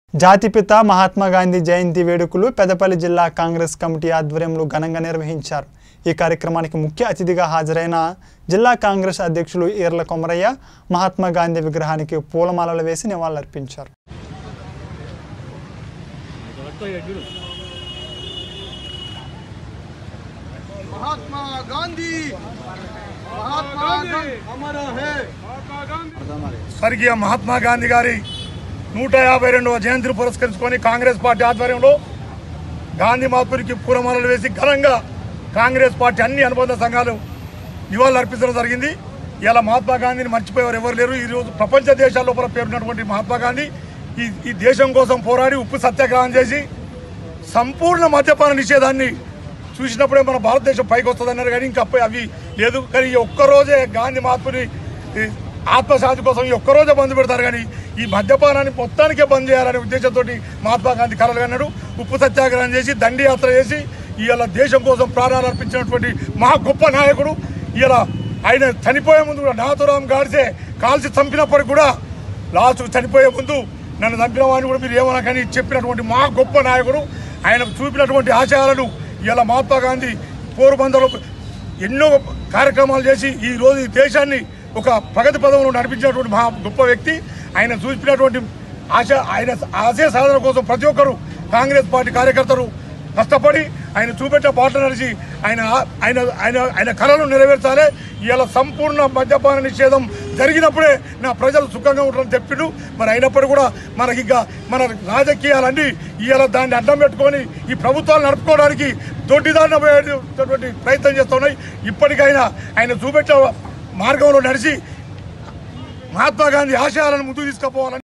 జాతిపిత మహాత్మా గాంధీ జయంతి వేడుకలు పెదపల్లి జిల్లా కాంగ్రెస్ కమిటీ ఆధ్వర్యంలో ఘనంగా నిర్వహించారు। ఈ కార్యక్రమానికి ముఖ్య అతిథిగా హాజరైన జిల్లా కాంగ్రెస్ అధ్యక్షులు ఈర్ల కొమరయ్య మహాత్మా గాంధీ విగ్రహానికి పూలమాలలు వేసి నివాళులర్పించారు। महात्मा गांधी हमारा है। स्वर्गीय महात्मा गांधी गारी 152వ జయంతిని పురస్కరించుకొని కాంగ్రెస్ పార్టీ ఆధ్వర్యంలో గాంధీ మహాత్మునికి పూలమాలలు వేసి ఘనంగా కాంగ్రెస్ పార్టీ అన్ని అనుబంధ సంఘాలు నివాళులు అర్పించడం జరిగింది। ఇలా మహాత్మా గాంధీని మర్చిపోయేవారు ఎవరు లేరు। ఈరోజు ప్రపంచ దేశాల లోపల పేరున్నటువంటి మహాత్మా గాంధీ ఈ దేశం కోసం పోరాడి ఉప్పు సత్యాగ్రహం చేసి సంపూర్ణ మద్యపాన నిషేధాన్ని చూసినప్పుడే మన భారతదేశం పైకి వస్తుందన్నారు। కానీ ఇంకా అవి లేదు। కానీ ఈ ఒక్కరోజే గాంధీ మహాత్ముని ఆత్మశాంతి కోసం ఈ ఒక్కరోజే బంద్ పెడతారు। కానీ ఈ మద్యపానాన్ని మొత్తానికే బంద్ చేయాలనే ఉద్దేశంతో మహాత్మా గాంధీ కలలు కన్నాడు। ఉప్పు సత్యాగ్రహం చేసి దండి యాత్ర చేసి ఇవాళ దేశం కోసం ప్రాణాలు అర్పించినటువంటి మహా గొప్ప నాయకుడు। ఇలా ఆయన చనిపోయే ముందు కూడా నాథురామ్ గాడ్సే కాల్చి చంపినప్పటికి కూడా లాస్ట్కు చనిపోయే ముందు నన్ను చంపిన వాడిని కూడా మీరు ఏమన్నా కానీ చెప్పినటువంటి మహా గొప్ప నాయకుడు। ఆయన చూపినటువంటి ఆశయాలను ఇలా మహాత్మా గాంధీ పోరుబందర్లో ఎన్నో కార్యక్రమాలు చేసి ఈరోజు ఈ దేశాన్ని ఒక ప్రగతి పదంలో నడిపించినటువంటి మహా గొప్ప వ్యక్తి। ఆయన చూపినటువంటి ఆయన ఆశయ సాధన కోసం ప్రతి ఒక్కరు కాంగ్రెస్ పార్టీ కార్యకర్తలు కష్టపడి ఆయన చూపెట్టిన బాట నడిచి ఆయన కళను నెరవేర్చాలి। ఇలా సంపూర్ణ మద్యపాన నిషేధం జరిగినప్పుడే నా ప్రజలు సుఖంగా ఉంటారని చెప్పిండు। మరి అయినప్పుడు కూడా మనకి ఇంకా మన రాజకీయాలన్నీ ఇలా దాన్ని అడ్డం పెట్టుకొని ఈ ప్రభుత్వాలు నడుపుకోవడానికి దొడ్డిదారిన పోయేటువంటి ప్రయత్నం చేస్తున్నాయి। ఇప్పటికైనా ఆయన చూపెట్టిన మార్గంలో నడిచి మహాత్మా గాంధీ ఆశయాలను ముందుకు తీసుకుపోవాలని